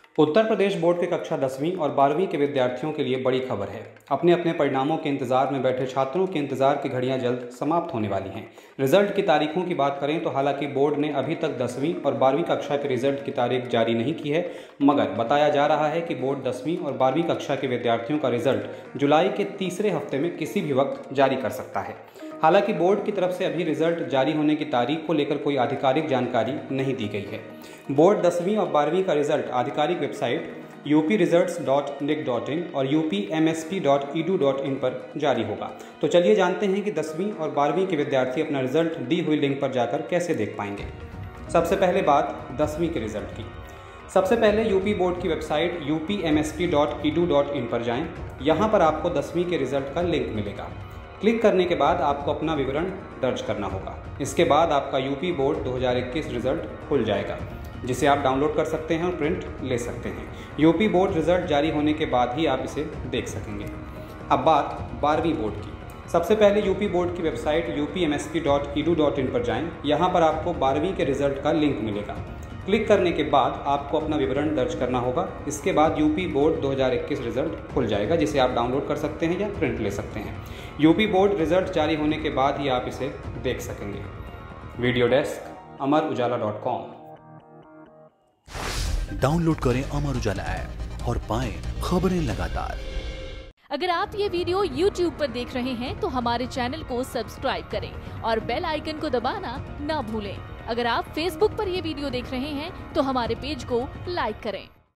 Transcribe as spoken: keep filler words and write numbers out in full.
Uttar Pradesh board के कक्षा दसवीं और बारहवीं के विद्यार्थियों के लिए बड़ी खबर है। अपने अपने परिणामों के इंतजार में बैठे छात्रों के इंतजार की घड़ियां जल्द समाप्त होने वाली हैं। रिजल्ट की तारीखों की बात करें तो हालांकि बोर्ड ने अभी तक दसवीं और बारहवीं कक्षा के रिजल्ट की तारीख जारी नहीं की है, मगर बताया जा रहा है कि बोर्ड दसवीं और बारहवीं कक्षा के विद्यार्थियों का रिजल्ट जुलाई के तीसरे हफ्ते में किसी भी वक्त जारी कर सकता है। हालांकि बोर्ड की तरफ से अभी रिजल्ट जारी होने की तारीख को लेकर कोई आधिकारिक जानकारी नहीं दी गई है। बोर्ड दसवीं और बारहवीं का रिजल्ट आधिकारिक website U P results dot nic dot in और U P M S P dot E D U dot in पर जारी होगा। तो चलिए जानते हैं कि दसवीं और बारहवीं के विद्यार्थी अपना रिजल्ट दी हुई लिंक पर जाकर कैसे देख पाएंगे। सबसे पहले बात दसवीं के रिजल्ट की। सबसे पहले यूपी बोर्ड की website U P M S P dot E D U dot in पर जाएं। यहाँ पर आपको दसवीं के रिजल्ट का लिंक मिलेगा। क्लिक करने के बाद आपको अपना विवरण दर्ज करना होगा। इसके बाद आपका यूपी बोर्ड दो हज़ार इक्कीस रिजल्ट खुल जाएगा, जिसे आप डाउनलोड कर सकते हैं और प्रिंट ले सकते हैं। यूपी बोर्ड रिजल्ट जारी होने के बाद ही आप इसे देख सकेंगे। अब बात बारहवीं बोर्ड की। सबसे पहले यूपी बोर्ड की website U P M S P dot E D U dot in पर जाएं। यहाँ पर आपको बारहवीं के रिजल्ट का लिंक मिलेगा। क्लिक करने के बाद आपको अपना विवरण दर्ज करना होगा। इसके बाद यूपी बोर्ड दो हज़ार इक्कीस रिजल्ट खुल जाएगा, जिसे आप डाउनलोड कर सकते हैं या प्रिंट ले सकते हैं। यूपी बोर्ड रिजल्ट जारी होने के बाद ही आप इसे देख सकेंगे। Video desk Amar Ujala dot com. Download करें अमर उजाला ऐप और पाएं खबरें लगातार। अगर आप ये वीडियो यूट्यूब पर देख रहे हैं तो हमारे चैनल को सब्सक्राइब करें और बेल आइकन को दबाना ना भूलें। अगर आप फेसबुक पर ये वीडियो देख रहे हैं तो हमारे पेज को लाइक करें।